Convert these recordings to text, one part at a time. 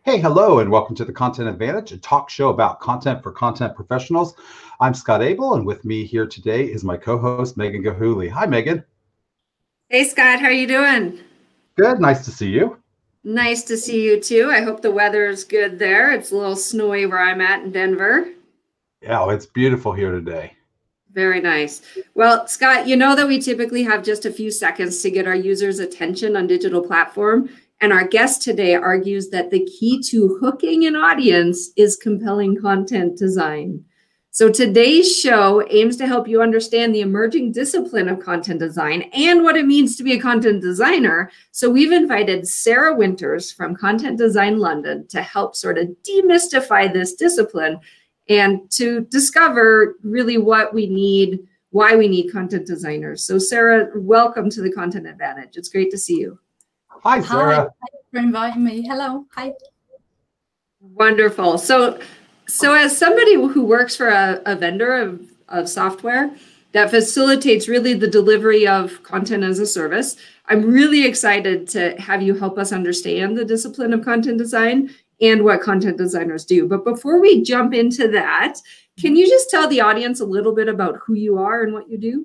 Hey, hello, and welcome to the Content Advantage, a talk show about content for content professionals. I'm Scott Abel, and with me here today is my co-host, Megan Gahuli. Hi, Megan. Hey, Scott. How are you doing? Good. Nice to see you. Nice to see you, too. I hope the weather's good there. It's a little snowy where I'm at in Denver. Yeah, it's beautiful here today. Very nice. Well, Scott, you know that we typically have just a few seconds to get our users' attention on digital platform. And our guest today argues that the key to hooking an audience is compelling content design. So today's show aims to help you understand the emerging discipline of content design and what it means to be a content designer. So we've invited Sarah Winters from Content Design London to help sort of demystify this discipline and to discover really what we need, why we need content designers. So Sarah, welcome to the Content Advantage. It's great to see you. Hi, Sarah. Hi, thanks for inviting me. Hello. Hi. Wonderful. So as somebody who works for a vendor of software that facilitates really the delivery of content as a service, I'm really excited to have you help us understand the discipline of content design and what content designers do. But before we jump into that, can you just tell the audience a little bit about who you are and what you do?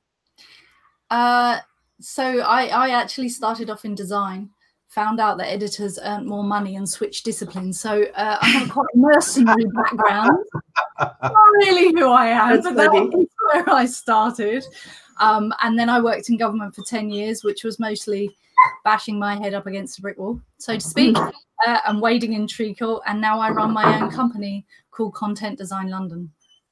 So I actually started off in design, found out that editors earned more money and switched disciplines. So I have quite a mercenary background. Not really who I am, but that was where I started. And then I worked in government for 10 years, which was mostly bashing my head up against a brick wall, so to speak, and wading in treacle. And now I run my own company called Content Design London.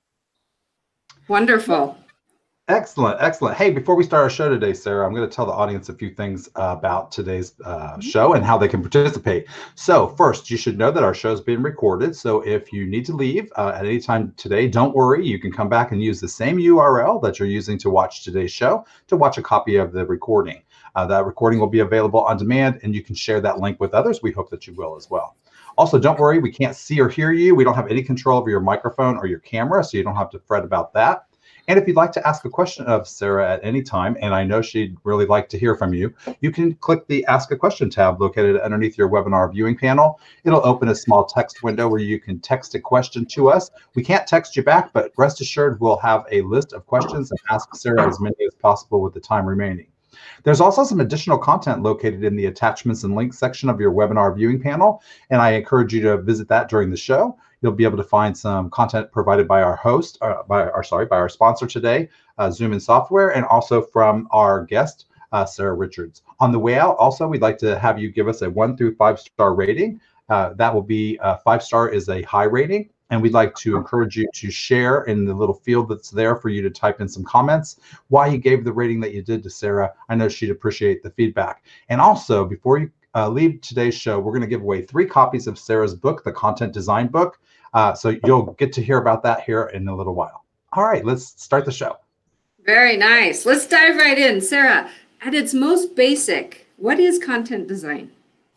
Wonderful. Excellent, excellent. Hey, before we start our show today, Sarah, I'm going to tell the audience a few things about today's show and how they can participate. So first, you should know that our show is being recorded. So if you need to leave at any time today, don't worry. You can come back and use the same URL that you're using to watch today's show to watch a copy of the recording. That recording will be available on demand, and you can share that link with others. We hope that you will as well. Also, don't worry. We can't see or hear you. We don't have any control over your microphone or your camera, so you don't have to fret about that. And if you'd like to ask a question of Sarah at any time, and I know she'd really like to hear from you, you can click the Ask a Question tab located underneath your webinar viewing panel. It'll open a small text window where you can text a question to us. We can't text you back, but rest assured we'll have a list of questions and ask Sarah as many as possible with the time remaining. There's also some additional content located in the attachments and links section of your webinar viewing panel, and I encourage you to visit that during the show. You'll be able to find some content provided by our host, by our sponsor today, Zoom Software, and also from our guest, Sarah Richards. On the way out, also, we'd like to have you give us a 1 through 5 star rating. That will be 5 star is a high rating. And we'd like to encourage you to share in the little field that's there for you to type in some comments why you gave the rating that you did to Sarah. I know she'd appreciate the feedback. And also, before you leave today's show, we're going to give away 3 copies of Sarah's book, the Content Design Book. So you'll get to hear about that here in a little while. All right, let's start the show. Very nice. Let's dive right in. Sarah, at its most basic, what is content design?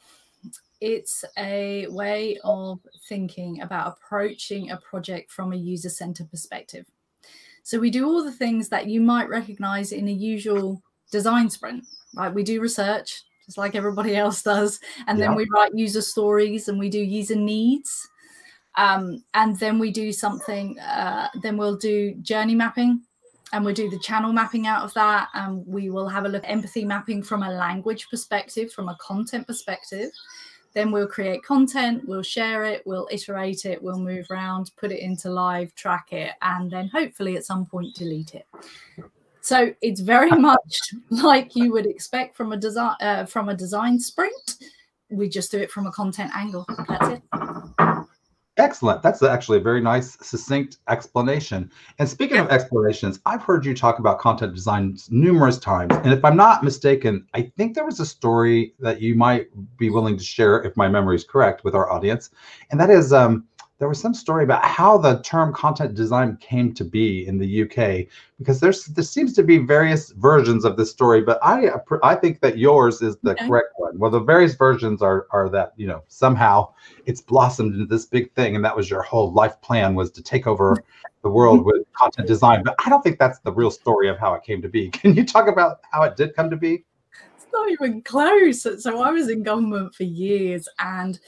It's a way of thinking about approaching a project from a user-centered perspective. So we do all the things that you might recognize in a usual design sprint, right? We do research, just like everybody else does. And then we write user stories and we do user needs. And then we do something, then we'll do journey mapping and we'll do the channel mapping out of that. And we will have a look at empathy mapping from a language perspective, from a content perspective. Then we'll create content, we'll share it, we'll iterate it, we'll move around, put it into live, track it, and then hopefully at some point delete it. So it's very much like you would expect from a design sprint. We just do it from a content angle. That's it. Excellent. That's actually a very nice, succinct explanation. And speaking of explanations, I've heard you talk about content design numerous times. And if I'm not mistaken, I think there was a story that you might be willing to share, if my memory is correct, with our audience. And that is, there was some story about how the term content design came to be in the UK, because there seems to be various versions of this story, but I think that yours is the correct one. Well, the various versions are that, you know, somehow it's blossomed into this big thing, and that was your whole life plan, was to take over the world with content design. But I don't think that's the real story of how it came to be. Can you talk about how it did come to be? It's not even close. So I was in government for years, and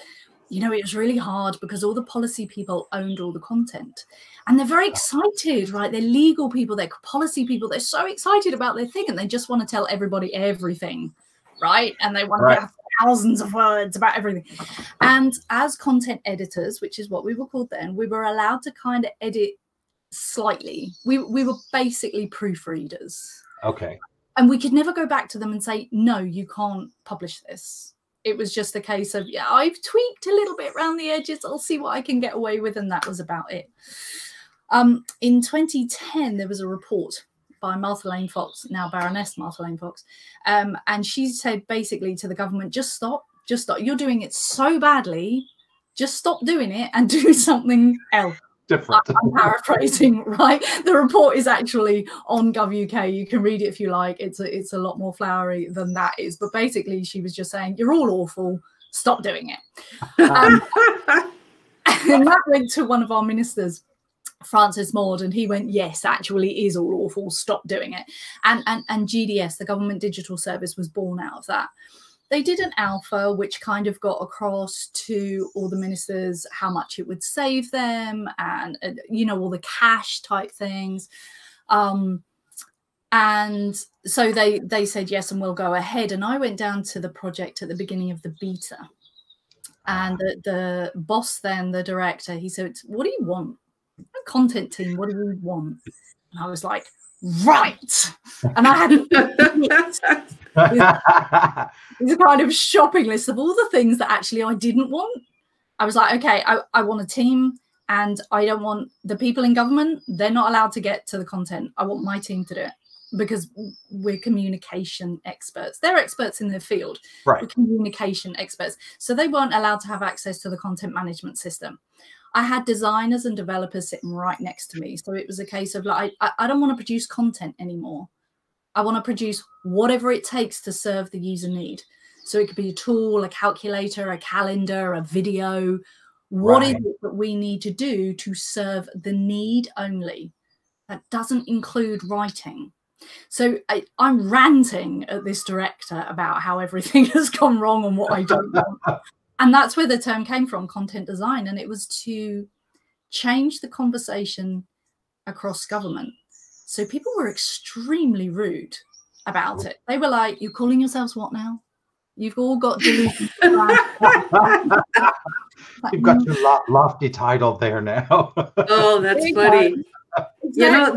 you know, it was really hard because all the policy people owned all the content, and they're very excited, right? They're legal people, they're policy people. They're so excited about their thing, and they just want to tell everybody everything, right? And they want to have thousands of words about everything. And as content editors, which is what we were called then, we were allowed to kind of edit slightly. We were basically proofreaders. Okay. And we could never go back to them and say, no, you can't publish this. It was just a case of, yeah, I've tweaked a little bit around the edges. I'll see what I can get away with. And that was about it. In 2010, there was a report by Martha Lane Fox, now Baroness Martha Lane Fox. And she said basically to the government, just stop. You're doing it so badly. Just stop doing it and do something else. Different. I'm paraphrasing, right? The report is actually on Gov.uk. You can read it if you like. It's a lot more flowery than that is. But basically, she was just saying, you're all awful. Stop doing it. And that went to one of our ministers, Francis Maud, and he went, yes, actually it is all awful. Stop doing it. And GDS, the Government Digital Service, was born out of that. They did an alpha, which kind of got across to all the ministers how much it would save them and you know, all the cash type things. And so they said yes, and we'll go ahead. And I went down to the project at the beginning of the beta. And the boss then, the director, he said, what do you want? A content team, what do you want? And I was like, right. And I had this kind of shopping list of all the things that actually I didn't want. I was like, okay, I want a team, and I don't want the people in government. They're not allowed to get to the content. I want my team to do it because we're communication experts. They're experts in their field. Right. We're communication experts. So they weren't allowed to have access to the content management system. I had designers and developers sitting right next to me. So it was a case of like, I don't want to produce content anymore. I want to produce whatever it takes to serve the user need. So it could be a tool, a calculator, a calendar, a video. What is it that we need to do to serve the need only? That doesn't include writing. So I'm ranting at this director about how everything has gone wrong and what I don't want. And that's where the term came from, content design. And it was to change the conversation across government. So people were extremely rude about it. They were like, you're calling yourselves what now? You've all got delusions. You've got your lofty title there now. Oh, that's funny. You know,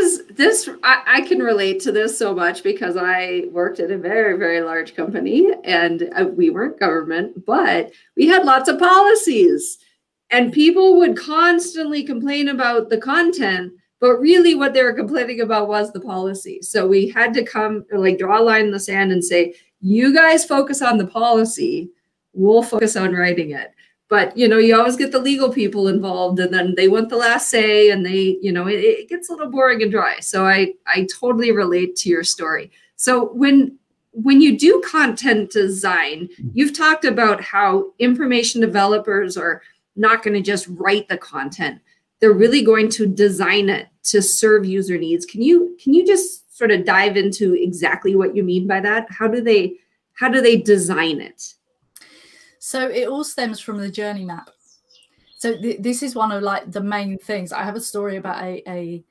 I can relate to this so much because I worked at a very, very large company, and we weren't government, but we had lots of policies, and people would constantly complain about the content, but really what they were complaining about was the policy. So we had to draw a line in the sand and say, you guys focus on the policy, we'll focus on writing it. But, you know, you always get the legal people involved, and then they want the last say, and they, you know, it gets a little boring and dry. So I totally relate to your story. So when you do content design, you've talked about how information developers are not going to just write the content. They're really going to design it to serve user needs. Can you just sort of dive into exactly what you mean by that? How do they design it? So it all stems from the journey map. So this is one of like the main things. I have a story about a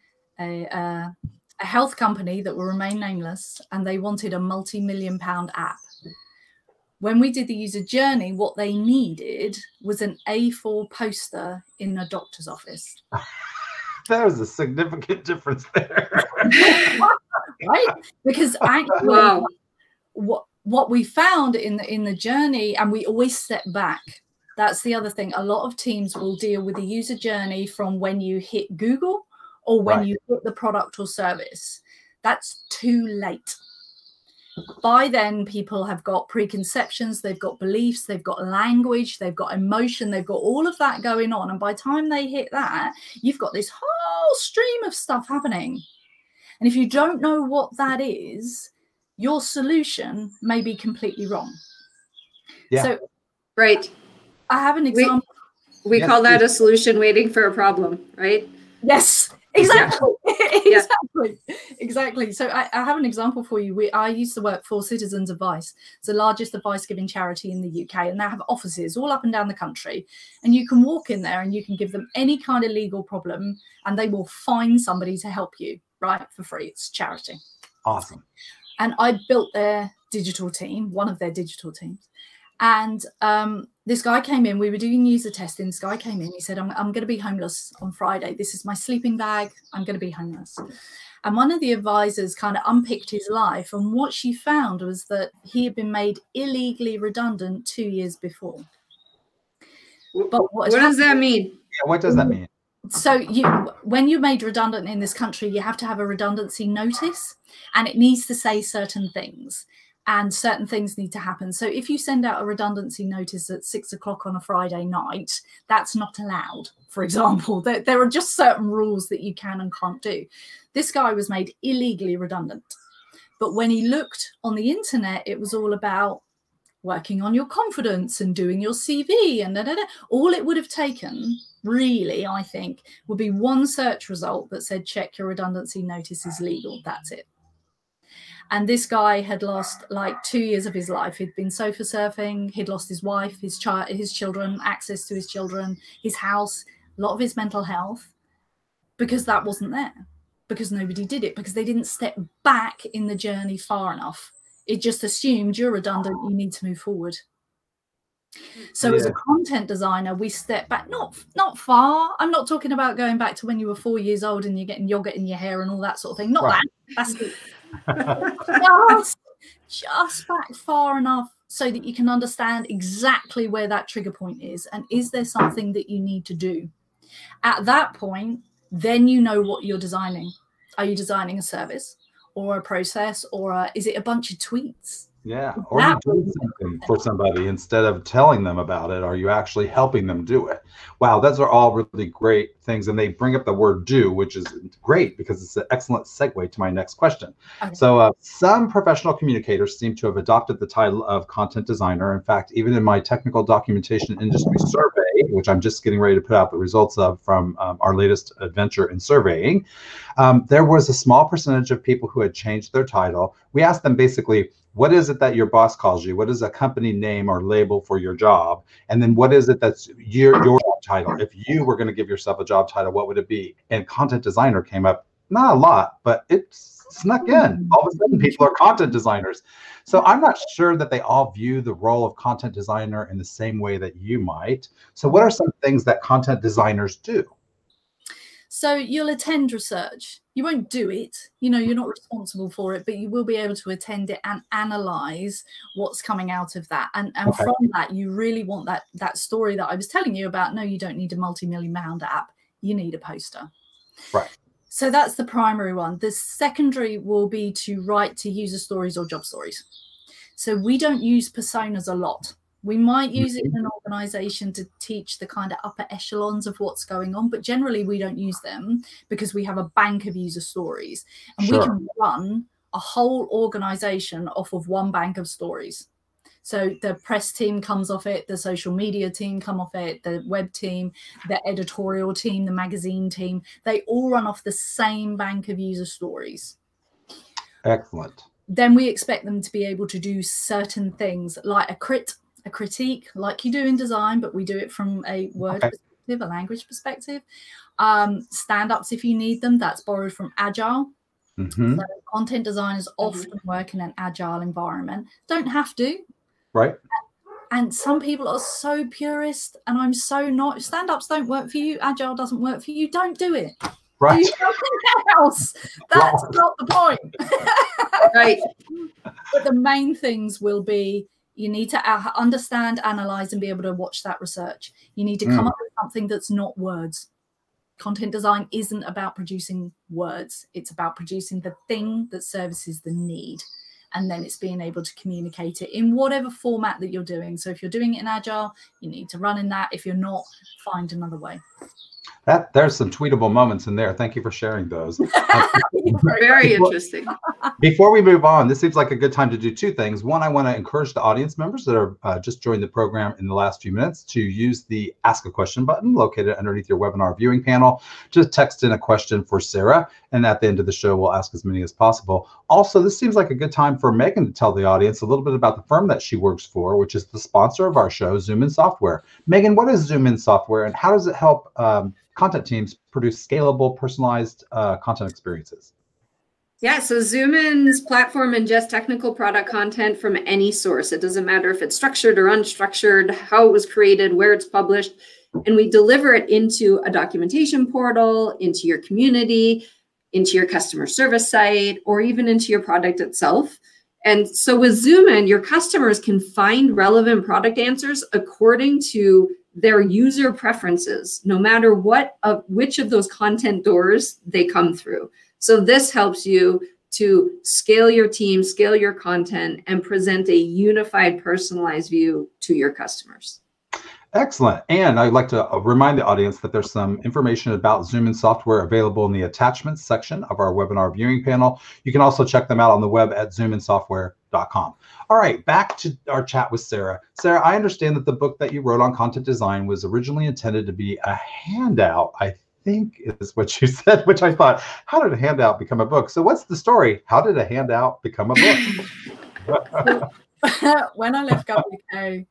health company that will remain nameless, and they wanted a multi-million-pound app. When we did the user journey, what they needed was an A4 poster in a doctor's office. There's a significant difference there. Right? Because actually, wow. What we found in the journey, and we always step back. That's the other thing. A lot of teams will deal with the user journey from when you hit Google or when you hit the product or service. That's too late. By then, people have got preconceptions, they've got beliefs, they've got language, they've got emotion, they've got all of that going on. And by the time they hit that, you've got this whole stream of stuff happening. And if you don't know what that is, your solution may be completely wrong. Yeah. So, right. I have an example. We call that a solution waiting for a problem, right? Yes, exactly. Yeah. Exactly. So I have an example for you. I used to work for Citizens Advice. It's the largest advice-giving charity in the UK, and they have offices all up and down the country. And you can walk in there and you can give them any kind of legal problem, and they will find somebody to help you, right, for free. It's charity. Awesome. And I built their digital team, one of their digital teams. And this guy came in, we were doing user testing. This guy came in, he said, I'm going to be homeless on Friday. This is my sleeping bag. I'm going to be homeless. And one of the advisors kind of unpicked his life. And what she found was that he had been made illegally redundant 2 years before. But what does that mean? Yeah, what does that mean? So when you're made redundant in this country, you have to have a redundancy notice, and it needs to say certain things. And certain things need to happen. So if you send out a redundancy notice at 6 o'clock on a Friday night, that's not allowed, for example. There are just certain rules that you can and can't do. This guy was made illegally redundant. But when he looked on the internet, it was all about working on your confidence and doing your CV and all it would have taken, really, I think, would be one search result that said, check your redundancy notice is legal. That's it. And this guy had lost like 2 years of his life. He'd been sofa surfing. He'd lost his wife, his children, access to his children, his house, a lot of his mental health, because that wasn't there, because nobody did it, because they didn't step back in the journey far enough. It just assumed you're redundant, you need to move forward. So as a content designer, we step back, not far. I'm not talking about going back to when you were 4 years old and you're getting yogurt in your hair and all that sort of thing. Not right. That's just back far enough so that you can understand exactly where that trigger point is, and is there something that you need to do at that point. Then you know what you're designing. Are you designing a service or a process, or is it a bunch of tweets? Yeah, or you do something for somebody instead of telling them about it. Are you actually helping them do it? Wow, those are all really great things. And they bring up the word do, which is great because it's an excellent segue to my next question. Okay. So some professional communicators seem to have adopted the title of content designer. In fact, even in my technical documentation industry survey, which I'm just getting ready to put out the results of from our latest adventure in surveying, there was a small percentage of people who had changed their title. We asked them basically, what is it that your boss calls you? What is a company name or label for your job? And then what is it that's your job title? If you were going to give yourself a job title, what would it be? And content designer came up, not a lot, but it snuck in. All of a sudden, people are content designers. So I'm not sure that they all view the role of content designer in the same way that you might. So what are some things that content designers do? So you'll attend research. You won't do it. You know, you're not responsible for it, but you will be able to attend it and analyze what's coming out of that. And okay. From that, you really want that story that I was telling you about. No, you don't need a multi-million-pound app. You need a poster. Right. So that's the primary one. The secondary will be to write to user stories or job stories. So we don't use personas a lot. We might use it in an organization to teach the kind of upper echelons of what's going on, but generally we don't use them because we have a bank of user stories, and we can run a whole organization off of one bank of stories. So the press team comes off it, the social media team come off it, the web team, the editorial team, the magazine team, they all run off the same bank of user stories. Excellent. Then we expect them to be able to do certain things like a critique, like you do in design, but we do it from a word perspective, a language perspective. Stand-ups if you need them, that's borrowed from Agile. So content designers often work in an Agile environment. Don't have to. Right. And some people are so purist, and I'm so not. Stand-ups don't work for you. Agile doesn't work for you. Don't do it. Right. Do something else. That's not the point. Right. But the main things will be, you need to understand, analyze, and be able to watch that research. You need to come up with something that's not words. Content design isn't about producing words. It's about producing the thing that services the need. And then it's being able to communicate it in whatever format that you're doing. So if you're doing it in Agile, you need to run in that. If you're not, find another way. There's some tweetable moments in there. Thank you for sharing those. Very interesting. Before we move on, this seems like a good time to do two things. One, I want to encourage the audience members that are just joined the program in the last few minutes to use the Ask a Question button located underneath your webinar viewing panel. Just text in a question for Sarah, and at the end of the show, we'll ask as many as possible. Also, this seems like a good time for Megan to tell the audience a little bit about the firm that she works for, which is the sponsor of our show, Zoom In Software. Megan, what is Zoom In Software, and how does it help content teams produce scalable, personalized content experiences? Yeah, so Zoom In's platform ingests technical product content from any source. It doesn't matter if it's structured or unstructured, how it was created, where it's published, and we deliver it into a documentation portal, into your community, into your customer service site, or even into your product itself. And so with Zoom In, your customers can find relevant product answers according to their user preferences, no matter which of those content doors they come through. So this helps you to scale your team, scale your content, and present a unified, personalized view to your customers. Excellent. And I'd like to remind the audience that there's some information about Zoom In Software available in the attachments section of our webinar viewing panel. You can also check them out on the web at zoominsoftware.com. All right, back to our chat with Sarah. Sarah, I understand that the book that you wrote on content design was originally intended to be a handout, I think is what you said, which I thought, how did a handout become a book? So what's the story? How did a handout become a book? When I left GovUK,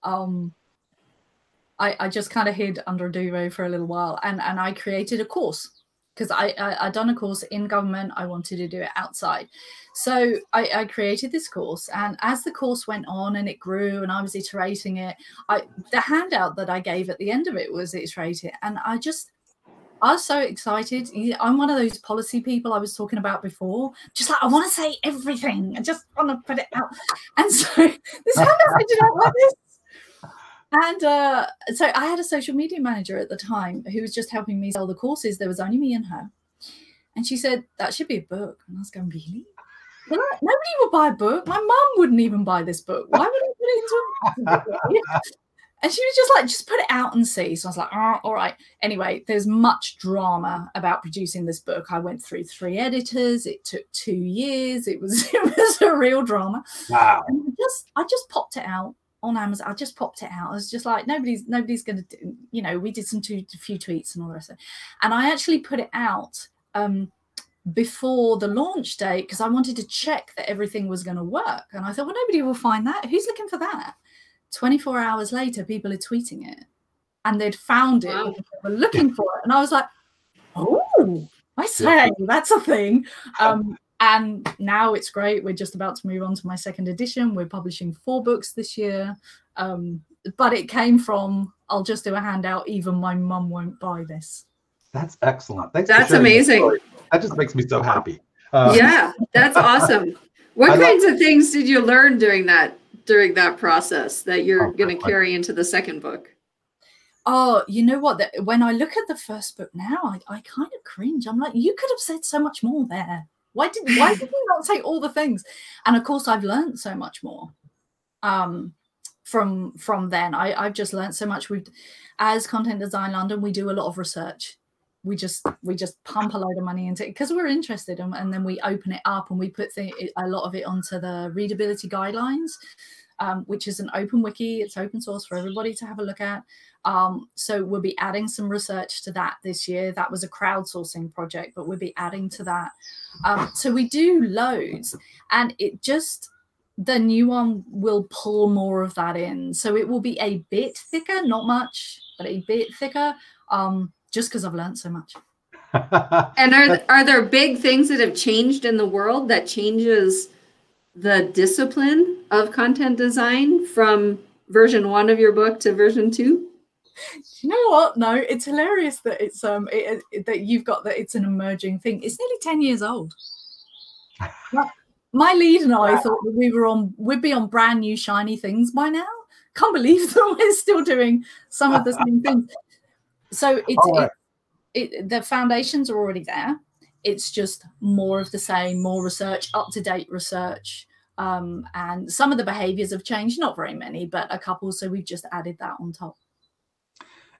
I just kind of hid under a duvet for a little while, and I created a course because I'd done a course in government. I wanted to do it outside. So I created this course, and as the course went on and it grew and I was iterating it, the handout that I gave at the end of it was iterated, and I was so excited. I'm one of those policy people I was talking about before. Just like, I want to say everything. I just want to put it out. And so this handout ended up like this. And so I had a social media manager at the time who was just helping me sell the courses. There was only me and her. And she said, that should be a book. And I was going, really? Nobody would buy a book. My mum wouldn't even buy this book. Why would I put it into a book? And she was just like, just put it out and see. So I was like, oh, all right. Anyway, there's much drama about producing this book. I went through 3 editors. It took 2 years. It was a real drama. Wow. And I just popped it out on Amazon. I just popped it out. I was just like, nobody's going to do, we did a few tweets and all the rest of it. And I actually put it out before the launch date because I wanted to check that everything was going to work. And I thought, well, nobody will find that. Who's looking for that? 24 hours later, people are tweeting it, and they'd found it. Wow. They were looking for it, and I was like, "Oh, I say that's a thing." And now it's great. We're just about to move on to my 2nd edition. We're publishing 4 books this year, but it came from I'll just do a handout. Even my mum won't buy this. That's excellent. Thanks. That's amazing. That just makes me so happy. Yeah, that's awesome. What kinds of things did you learn during that process that you're going to carry into the 2nd book? Oh, you know what? When I look at the 1st book now, I kind of cringe. I'm like, you could have said so much more there. Why did you not say all the things? And of course, I've learned so much more from then. I've just learned so much. As Content Design London, we do a lot of research. We just pump a load of money into it because we're interested, and then we open it up and we put a lot of it onto the readability guidelines, which is an open wiki. It's open source for everybody to have a look at. So we'll be adding some research to that this year. That was a crowdsourcing project, but we'll be adding to that. So we do loads, and the new one will pull more of that in. So it will be a bit thicker, not much, but a bit thicker. Just because I've learned so much. And are there big things that have changed in the world that changes the discipline of content design from version 1 of your book to version 2? You know what? No, it's hilarious that it's that you've got that it's an emerging thing. It's nearly 10 years old. My lead and I thought that we'd be on brand new shiny things by now. Can't believe that we're still doing some of the same things. So the foundations are already there. It's just more of the same, more research, up-to-date research. And some of the behaviors have changed, not very many, but a couple. So we've just added that on top.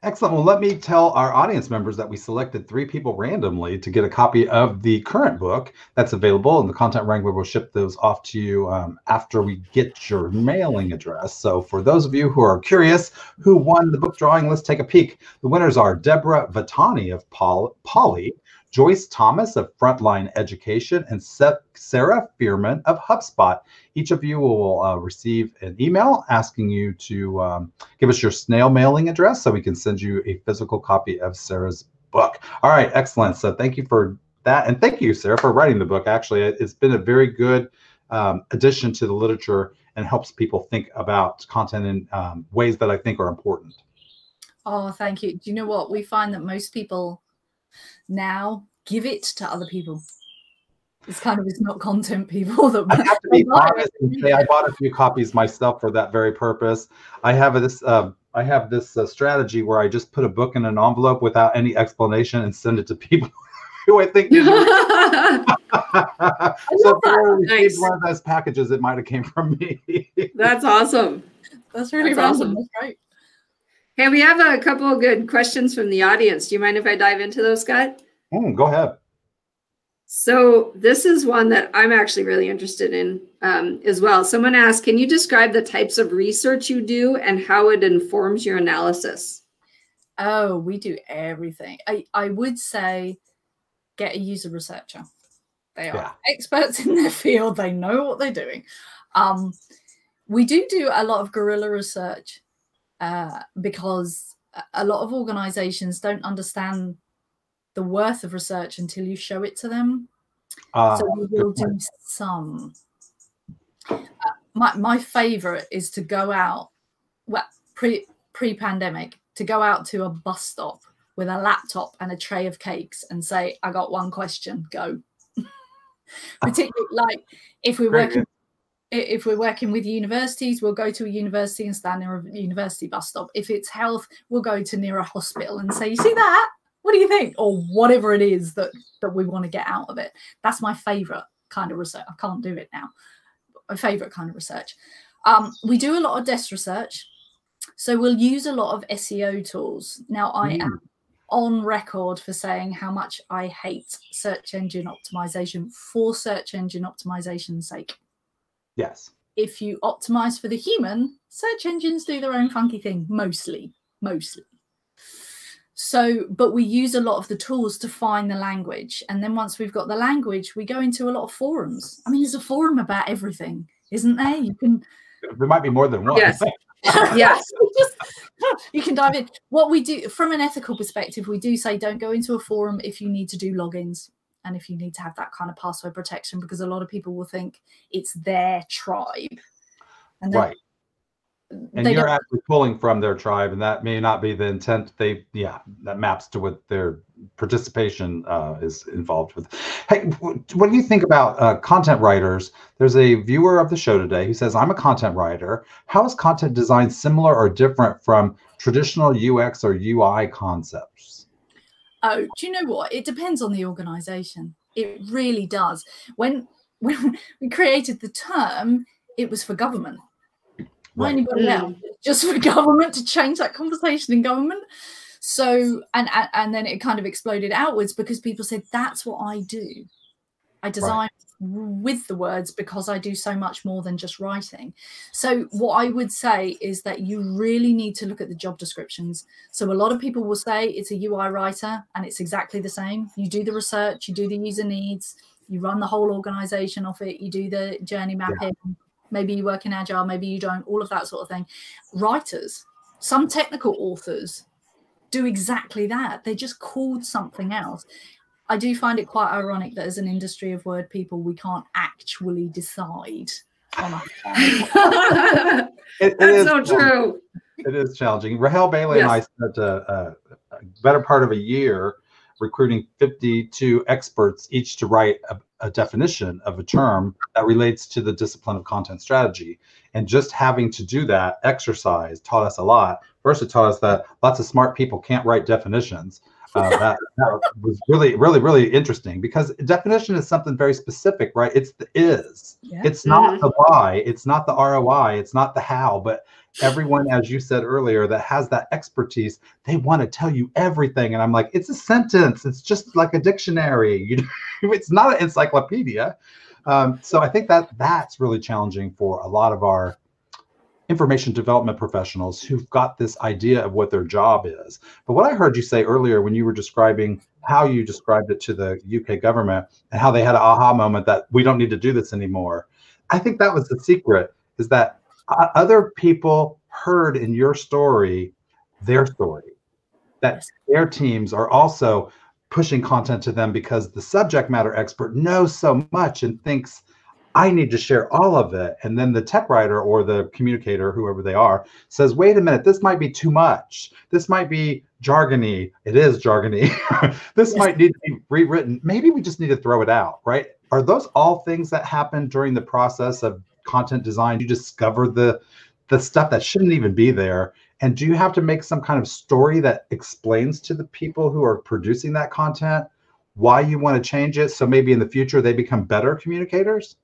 Excellent. Well, let me tell our audience members that we selected 3 people randomly to get a copy of the current book that's available, and the Content Wrangler will ship those off to you after we get your mailing address. So for those of you who are curious who won the book drawing, let's take a peek. The winners are Deborah Vitani of Poly, Joyce Thomas of Frontline Education, and Sarah Fearman of HubSpot. Each of you will receive an email asking you to give us your snail mailing address so we can send you a physical copy of Sarah's book. All right, excellent. So thank you for that. And thank you, Sarah, for writing the book. Actually, it's been a very good addition to the literature and helps people think about content in ways that I think are important. Oh, thank you. Do you know what? We find that most people now give it to other people. It's not content people that I have to be honest and say I bought a few copies myself for that very purpose. I have this strategy where I just put a book in an envelope without any explanation and send it to people who I think need it. So if you received one of those packages, it might have came from me. That's awesome. That's really random. awesome. That's great. Hey, we have a couple of good questions from the audience. Do you mind if I dive into those, Scott? Go ahead. So this is one that I'm actually really interested in as well. Someone asked, can you describe the types of research you do and how it informs your analysis? Oh, we do everything. I would say get a user researcher. They are experts in their field. They know what they're doing. We do a lot of guerrilla research because a lot of organizations don't understand the worth of research until you show it to them. So we will do some. My favorite is to go out, well, pre-pandemic, to go out to a bus stop with a laptop and a tray of cakes and say, I got one question, go. Particularly like if we're working with universities, we'll go to a university and stand near a university bus stop. If it's health, we'll go to near a hospital and say, you see that? What do you think? Or whatever it is that we want to get out of it. That's my favorite kind of research. I can't do it now. My favorite kind of research. We do a lot of desk research. So we'll use a lot of SEO tools. Now, I am on record for saying how much I hate search engine optimization for search engine optimization's sake. Yes. If you optimize for the human, search engines do their own funky thing, mostly. So, but we use a lot of the tools to find the language. And then once we've got the language, we go into a lot of forums. I mean, there's a forum about everything, isn't there? There might be more than one. Yes. Yes. You can dive in. What we do from an ethical perspective, we do say don't go into a forum if you need to do logins and if you need to have that kind of password protection, because a lot of people will think it's their tribe. And right. And you're actually pulling from their tribe, and that may not be the intent. That maps to what their participation is involved with. Hey, what do you think about content writers? There's a viewer of the show today who says, I'm a content writer. How is content design similar or different from traditional UX or UI concepts? Oh, do you know what? It depends on the organization. It really does. When we created the term, it was for government. Not anybody else, just for government, to change that conversation in government. So, and then it kind of exploded outwards because people said, that's what I do. I design with the words because I do so much more than just writing. So what I would say is that you really need to look at the job descriptions. So a lot of people will say it's a UI writer and it's exactly the same. You do the research, you do the user needs, you run the whole organization off it, you do the journey mapping. Yeah. Maybe you work in Agile, maybe you don't, all of that sort of thing. Writers, some technical authors do exactly that. They're just called something else. I do find it quite ironic that as an industry of word people, we can't actually decide on a That's so true. It is challenging. Rahel Bailey and I spent a better part of a year recruiting 52 experts, each to write a definition of a term that relates to the discipline of content strategy. And just having to do that exercise taught us a lot. First, it taught us that lots of smart people can't write definitions. That was really, really, really interesting, because definition is something very specific, right? It's the is. Yeah. It's not the why. It's not the ROI. It's not the how. But everyone, as you said earlier, that has that expertise, they want to tell you everything. And I'm like, it's a sentence. It's just like a dictionary. It's not an encyclopedia. So I think that's really challenging for a lot of our information development professionals who've got this idea of what their job is. But what I heard you say earlier when you were describing how you described it to the UK government and how they had an aha moment that we don't need to do this anymore. I think that was the secret, is that other people heard in your story, their story, that their teams are also pushing content to them because the subject matter expert knows so much and thinks, I need to share all of it. And then the tech writer or the communicator, whoever they are, says, wait a minute, this might be too much. This might be jargony. It is jargony. This might need to be rewritten. Maybe we just need to throw it out, right? Are those all things that happen during the process of content design? You discover the stuff that shouldn't even be there. And do you have to make some kind of story that explains to the people who are producing that content why you want to change it, so maybe in the future they become better communicators?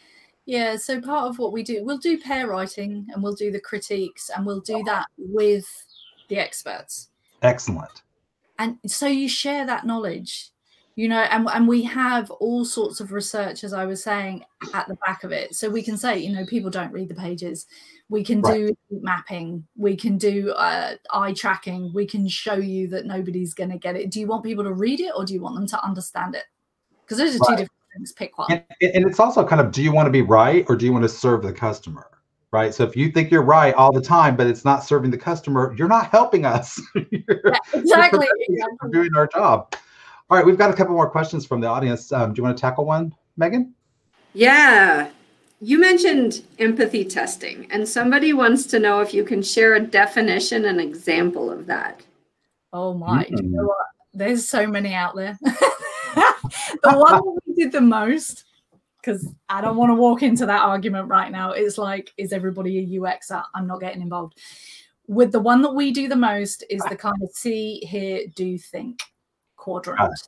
Yeah, so part of what we do, we'll do pair writing and we'll do the critiques and we'll do that with the experts. Excellent. And so you share that knowledge, you know, and we have all sorts of research, as I was saying, at the back of it. So we can say, you know, people don't read the pages. We can do mapping. We can do eye tracking. We can show you that nobody's going to get it. Do you want people to read it or do you want them to understand it? Because those are two different things. Pick one. And it's also kind of, do you want to be right or do you want to serve the customer? Right. So if you think you're right all the time, but it's not serving the customer, you're not helping us. Exactly. We're doing our job. All right. We've got a couple more questions from the audience. Do you want to tackle one, Megan? Yeah. You mentioned empathy testing, and somebody wants to know if you can share a definition and example of that. Oh my, do you know what? There's so many out there. The one that we did the most, because I don't want to walk into that argument right now, is like, is everybody a UXer? I'm not getting involved. With the one that we do the most is the kind of see, hear, do, think quadrant.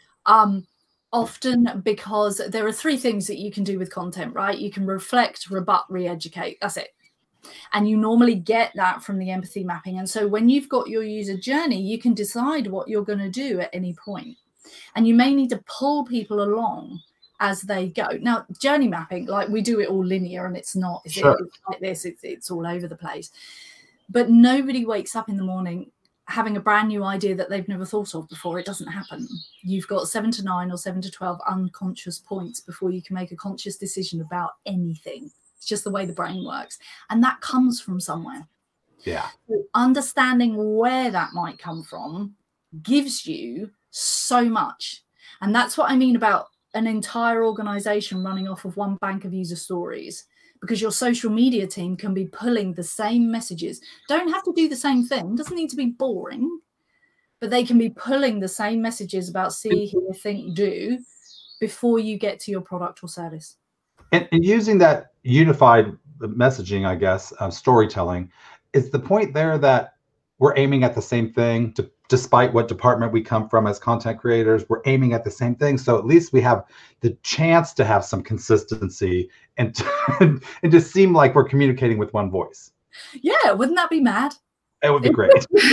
Often because there are three things that you can do with content, right? You can reflect, rebut, re-educate. That's it. And you normally get that from the empathy mapping. And so when you've got your user journey, you can decide what you're going to do at any point. And you may need to pull people along as they go. Now, journey mapping, like we do it all linear and it's not, it's like this, it's all over the place. But nobody wakes up in the morning having a brand new idea that they've never thought of before. It doesn't happen. You've got 7 to 9 or 7 to 12 unconscious points before you can make a conscious decision about anything. It's just the way the brain works. And that comes from somewhere. Yeah. So understanding where that might come from gives you so much. And that's what I mean about an entire organization running off of one bank of user stories. Because your social media team can be pulling the same messages. Don't have to do the same thing. Doesn't need to be boring. But they can be pulling the same messages about see, hear, think, do before you get to your product or service. And using that unified messaging, I guess, storytelling, is the point there that we're aiming at the same thing, despite what department we come from as content creators, we're aiming at the same thing. So at least we have the chance to have some consistency and to seem like we're communicating with one voice. Yeah, wouldn't that be mad? It would be great.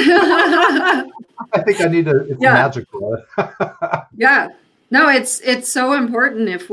I think I need to, it's magical. Yeah. No, it's so important if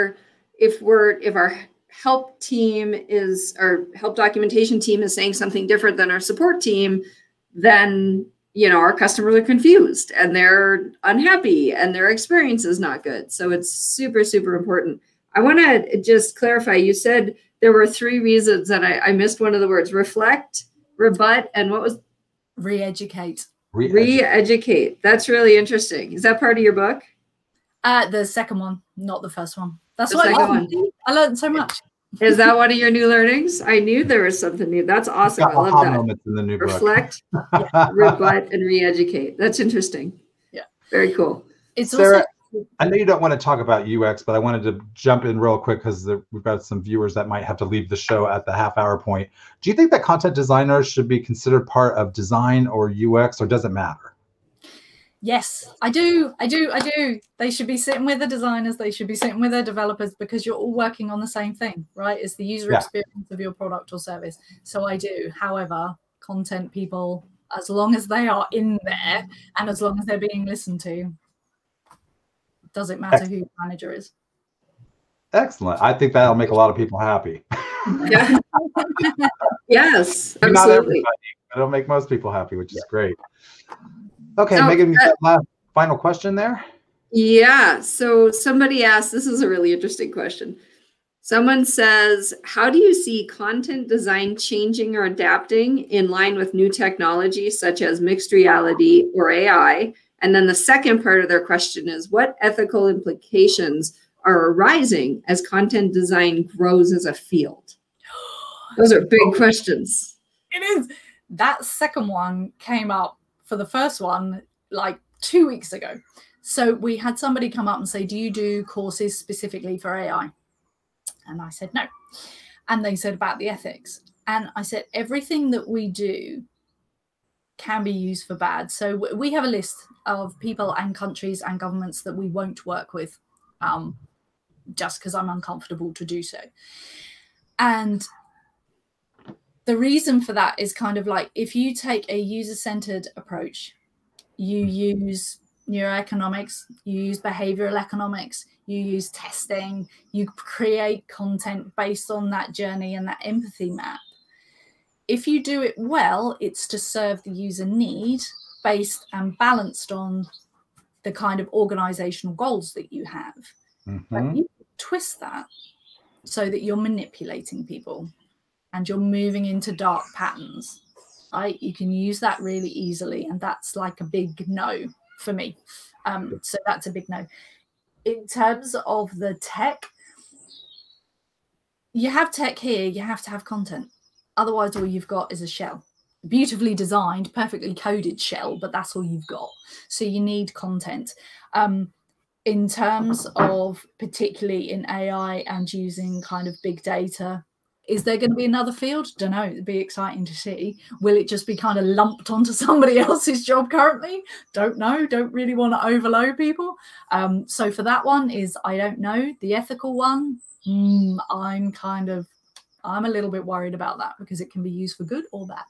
our help team is, our help documentation team is saying something different than our support team, then, you know, our customers are confused and they're unhappy and their experience is not good. So it's super, super important. I want to just clarify, you said there were 3 reasons that I missed one of the words: reflect, rebut, and what was? Re-educate. Re-educate. That's really interesting. Is that part of your book? The second one, not the first one. That's what I learned so much. Is that one of your new learnings? I knew there was something new. That's awesome. I love that. Moments in the new reflect, rebut, and re-educate. That's interesting. Yeah. Very cool. It's Sarah, also, I know you don't want to talk about UX, but I wanted to jump in real quick because we've got some viewers that might have to leave the show at the half-hour point. Do you think that content designers should be considered part of design or UX, or does it matter? Yes, I do. They should be sitting with the designers. They should be sitting with the developers, because you're all working on the same thing, right? It's the user experience of your product or service. So I do. However, content people, as long as they are in there and as long as they're being listened to, doesn't matter who the manager is. Excellent. I think that'll make a lot of people happy. Yeah. Yes, absolutely. Not everybody, but it'll make most people happy, which is great. Okay, so, Megan, last final question there. Yeah. So somebody asked, this is a really interesting question. Someone says, how do you see content design changing or adapting in line with new technology such as mixed reality or AI? And then the second part of their question is, what ethical implications are arising as content design grows as a field? Those are big questions. It is. That second one came up for the first one like 2 weeks ago. So we had somebody come up and say, do you do courses specifically for AI? And I said, no. And they said about the ethics. And I said, everything that we do can be used for bad. So we have a list of people and countries and governments that we won't work with, just because I'm uncomfortable to do so. And the reason for that is kind of like, if you take a user-centered approach, you use neuroeconomics, you use behavioral economics, you use testing, you create content based on that journey and that empathy map. If you do it well, it's to serve the user need based and balanced on the kind of organizational goals that you have. But you twist that so that you're manipulating people and you're moving into dark patterns, right? You can use that really easily, and that's like a big no for me. So that's a big no. In terms of the tech, you have tech here, you have to have content. Otherwise, all you've got is a shell. Beautifully designed, perfectly coded shell, but that's all you've got. So you need content. In terms of particularly in AI and using kind of big data, is there going to be another field? Don't know. It'd be exciting to see. Will it just be kind of lumped onto somebody else's job currently? Don't know. Don't really want to overload people. So for that one is, I don't know. The ethical one, I'm a little bit worried about that, because it can be used for good or bad.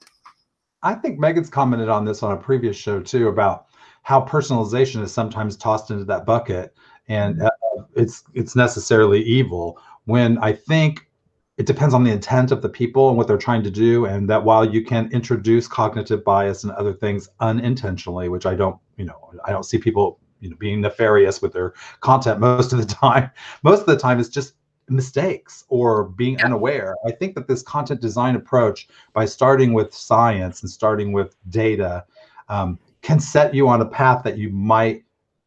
I think Megan's commented on this on a previous show too, about how personalization is sometimes tossed into that bucket, and it's necessarily evil, when I think it depends on the intent of the people and what they're trying to do. And that while you can introduce cognitive bias and other things unintentionally, which I don't see people, being nefarious with their content most of the time. Most of the time it's just mistakes or being unaware. I think that this content design approach, by starting with science and starting with data, can set you on a path that you might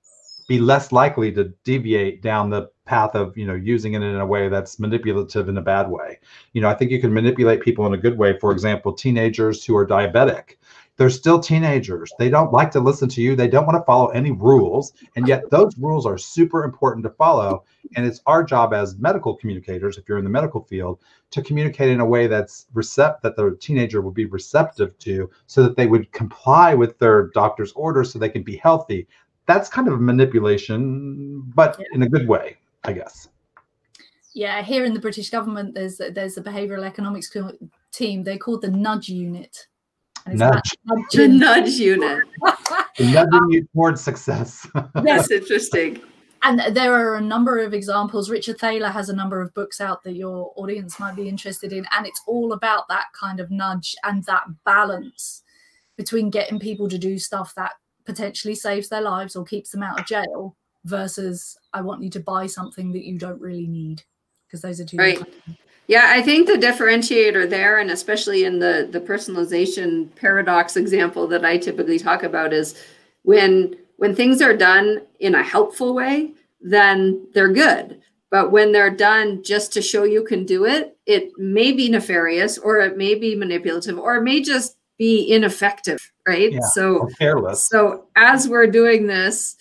be less likely to deviate down the path of, using it in a way that's manipulative in a bad way. I think you can manipulate people in a good way. For example, teenagers who are diabetic, they're still teenagers. They don't like to listen to you. They don't want to follow any rules. And yet those rules are super important to follow. And it's our job as medical communicators, if you're in the medical field, to communicate in a way that's that the teenager would be receptive to, so that they would comply with their doctor's orders so they can be healthy. That's kind of a manipulation, but in a good way, I guess. Yeah, here in the British government, there's a behavioural economics team. They're called the Nudge Unit. Nudge. The Nudge Unit. Nudging you towards success. That's interesting. And there are a number of examples. Richard Thaler has a number of books out that your audience might be interested in. And it's all about that kind of nudge and that balance between getting people to do stuff that potentially saves their lives or keeps them out of jail, versus I want you to buy something that you don't really need, because those are two right. Yeah, I think the differentiator there, and especially in the personalization paradox example that I typically talk about, is when things are done in a helpful way, then they're good. But when they're done just to show you can do it, it may be nefarious, or it may be manipulative, or it may just be ineffective, right? Yeah, so careless. So as we're doing this,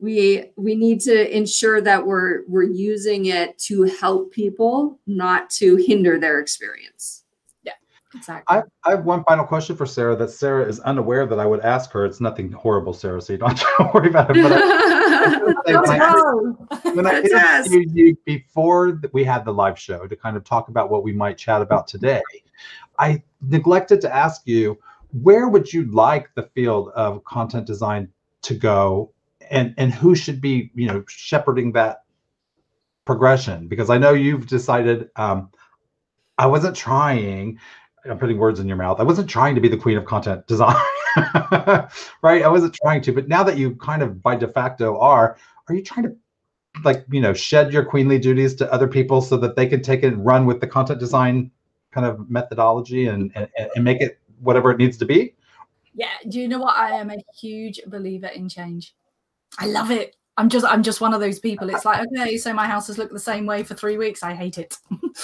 we need to ensure that we're using it to help people, not to hinder their experience. Yeah. Exactly. I have one final question for Sarah that Sarah is unaware that I would ask her. It's nothing horrible, Sarah, so you don't have to worry about it. But when I interviewed you before we had the live show to kind of talk about what we might chat about today, I neglected to ask you, where would you like the field of content design to go, and who should be, shepherding that progression? Because I know you've decided, I wasn't trying, I'm putting words in your mouth, I wasn't trying to be the queen of content design, right? I wasn't trying to, but now that you kind of by de facto are you trying to shed your queenly duties to other people so that they can take it and run with the content design kind of methodology and make it whatever it needs to be? Yeah. Do you know what? I am a huge believer in change. I love it. I'm just one of those people. It's like, okay, so my house has looked the same way for 3 weeks. I hate it.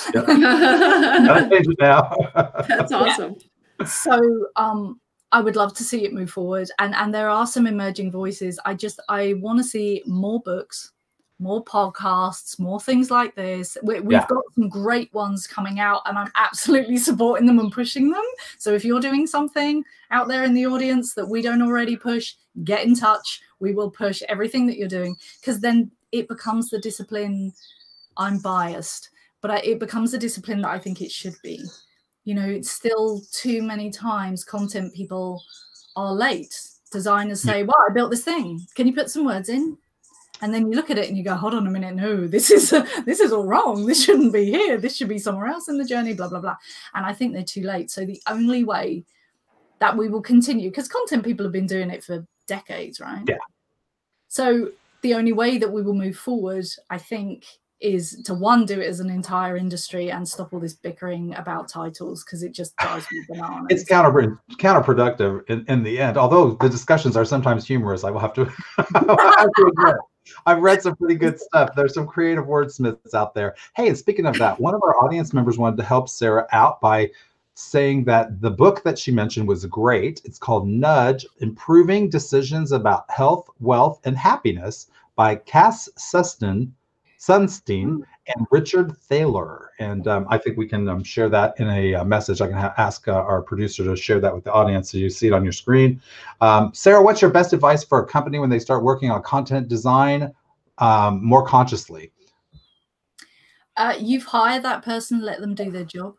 Gotta change it now. That's awesome. Yeah. So I would love to see it move forward. And there are some emerging voices. I want to see more books, more podcasts, more things like this. We've got some great ones coming out, and I'm absolutely supporting them and pushing them. So if you're doing something out there in the audience that we don't already push, get in touch. We will push everything that you're doing, because then it becomes the discipline. I'm biased, but it becomes the discipline that I think it should be. It's still too many times content people are late. Designers say, well, I built this thing. Can you put some words in? And then you look at it and you go, hold on a minute. No, this is all wrong. This shouldn't be here. This should be somewhere else in the journey, blah, blah, blah. And I think they're too late. So the only way that we will continue, because content people have been doing it for decades, right? Yeah. So the only way that we will move forward, I think, is to do it as an entire industry and stop all this bickering about titles, because it just drives me bananas. It's counterproductive in the end, although the discussions are sometimes humorous. I will have to, admit. I've read some pretty good stuff. There's some creative wordsmiths out there. Hey, and speaking of that, one of our audience members wanted to help Sarah out by saying that the book that she mentioned was great. It's called Nudge: Improving Decisions About Health, Wealth, and Happiness by Cass Sunstein and Richard Thaler. And I think we can share that in a message. I can ask our producer to share that with the audience so you see it on your screen. Sarah, what's your best advice for a company when they start working on content design more consciously? You've hired that person, let them do their job.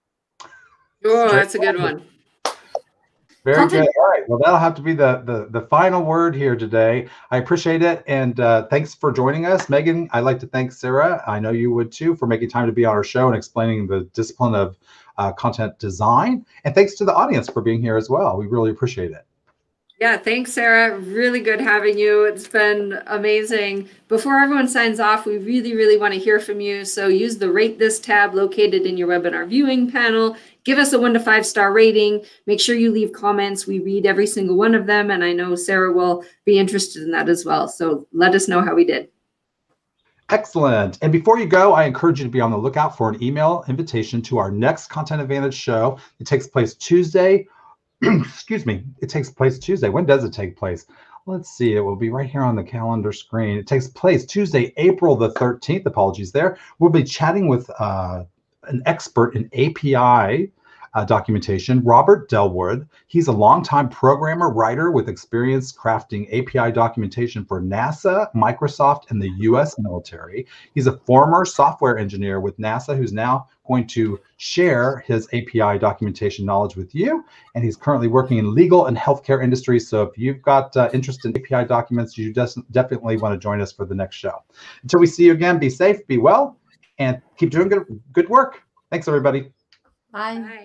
Oh, that's a good one. Very good. All right. Well, that'll have to be the final word here today. I appreciate it. And thanks for joining us. Megan, I'd like to thank Sarah. I know you would too, for making time to be on our show and explaining the discipline of content design. And thanks to the audience for being here as well. We really appreciate it. Yeah, thanks, Sarah. Really good having you. It's been amazing. Before everyone signs off, we really, really want to hear from you. So use the Rate This tab located in your webinar viewing panel. Give us a 1 to 5 star rating. Make sure you leave comments. We read every single one of them, and I know Sarah will be interested in that as well. So let us know how we did. Excellent. And before you go, I encourage you to be on the lookout for an email invitation to our next Content Advantage show. It takes place Tuesday. Excuse me. It takes place Tuesday. When does it take place? Let's see. It will be right here on the calendar screen. It takes place Tuesday, April the 13th. Apologies there. We'll be chatting with an expert in API documentation, Robert Delwood. He's a longtime programmer, writer with experience crafting API documentation for NASA, Microsoft, and the U.S. military. He's a former software engineer with NASA who's now going to share his API documentation knowledge with you. And he's currently working in legal and healthcare industries. So if you've got interest in API documents, you definitely want to join us for the next show. Until we see you again, be safe, be well, and keep doing good work. Thanks, everybody. Bye. Bye.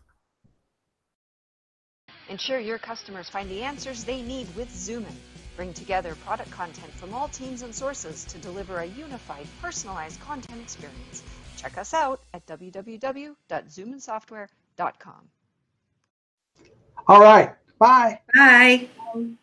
Ensure your customers find the answers they need with Zoomin. Bring together product content from all teams and sources to deliver a unified, personalized content experience. Check us out at www.zoominsoftware.com. All right. Bye. Bye. Bye.